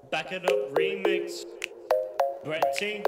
Back It Up remix. Bret Tynan.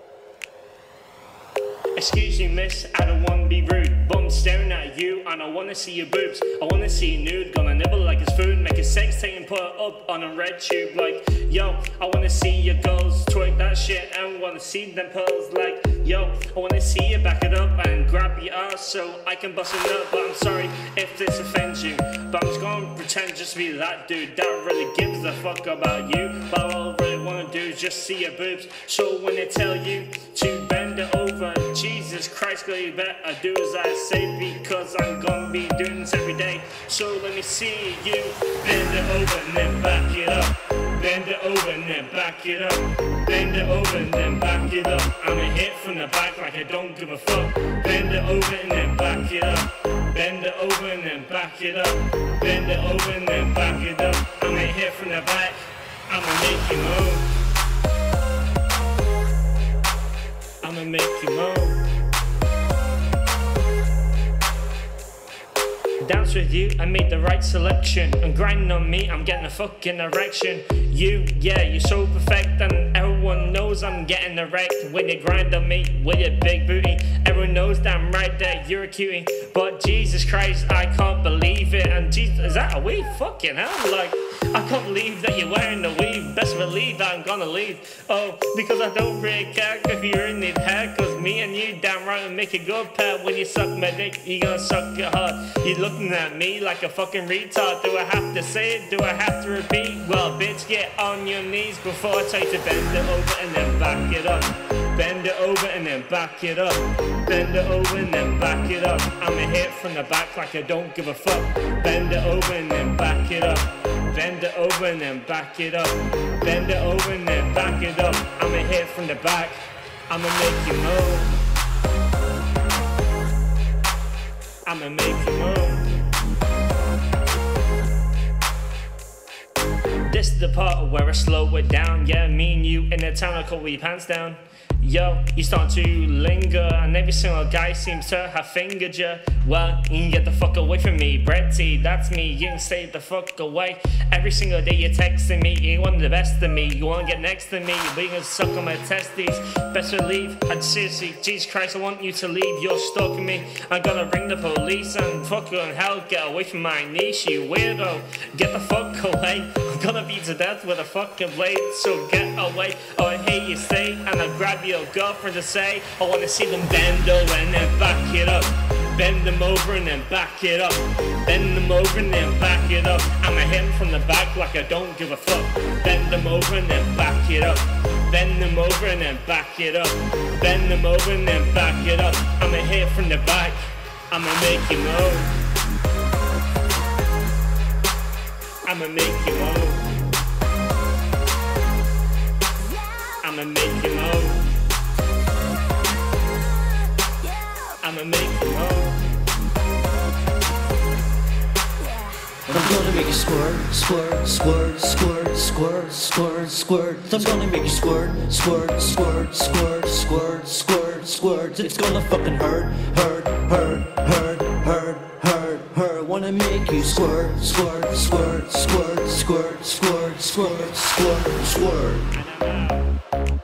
Excuse me, miss, I don't wanna be rude, but I'm staring at you and I wanna see your boobs. I wanna see you nude, gonna nibble like it's food, make a sex tape and put it up on a red tube. Like, yo, I wanna see your girls twerk that shit and wanna see them pearls. Like, yo, I wanna see you back it up and grab your ass so I can bust it up. But I'm sorry if this offends you, but I'm just gonna pretend just to be that dude that really gives a fuck about you. But all I really wanna do is just see your boobs. So when they tell you to bend it over, Jesus Christ, girl, you better do as I say, because I'm gonna be doing this every day. So let me see you bend it over and then back it up. Bend it over and then back it up. Bend it over and then back it up. I'ma hit from the back like I don't give a fuck. Bend it over and then back it up. Bend it over and then back it up. Bend it over and then back it up. I'ma hit from the back. I'ma make you move. I'ma make you move. Dance with you, I made the right selection. And grinding on me, I'm getting a fucking erection. You, yeah, you're so perfect, and everyone knows I'm getting erect when you grind on me with your big booty. Everyone knows that I'm right there, you're a cutie. But Jesus Christ, I can't believe it. And Jesus, is that a weave? Fucking hell, like, I can't believe that you're wearing the weave. Best believe that I'm gonna leave. Oh, because I don't really care if you really need hair. Cause me and you damn right will make a good pair. When you suck my dick, you gonna suck it hard. You looking at me like a fucking retard. Do I have to say it? Do I have to repeat? Well, bitch, get on your knees before I tell you to bend it over and then back it up. Bend it over and then back it up. Bend it over and then back it up. I'ma hit from the back like I don't give a fuck. Bend it over and then back it up. Bend it over and then back it up. Bend it over and then back it up. I'ma hit from the back. I'ma make you move. I'ma make you move. This is the part where I slow it down. Yeah, me and you in the town, I call your pants down. Yo, you start to linger, and every single guy seems to have fingered you. Well, you can get the fuck away from me, Bret T, that's me, you can stay the fuck away. Every single day you're texting me, you want the best of me, you want to get next to me, but you can suck on my testes. Best believe, and seriously, Jesus Christ, I want you to leave, you're stalking me. I'm gonna ring the police and fucking hell, get away from my niche, you weirdo. Get the fuck away, I'm gonna beat to death with a fucking blade, so get away. Oh, I hear you say, and I grab your girlfriend to say, I wanna see them bend over and then back it up. Bend them over and then back it up. Bend them over and then back it up. I'ma hit them from the back like I don't give a fuck. Bend them over and then back it up. Bend them over and then back it up. Bend them over and then back it up. I'ma hit from the back. I'ma make you move. I'ma make you move. I'ma make you move. I'ma make you move. I'm gonna make you squirt, squirt, squirt, squirt, squirt, squirt, squirt. I'm gonna make you squirt, squirt, squirt, squirt, squirt, squirt, squirt. It's gonna fucking hurt, hurt, hurt, hurt, hurt, hurt, hurt. Wanna make you squirt, squirt, squirt, squirt, squirt, squirt, squirt, squirt, squirt.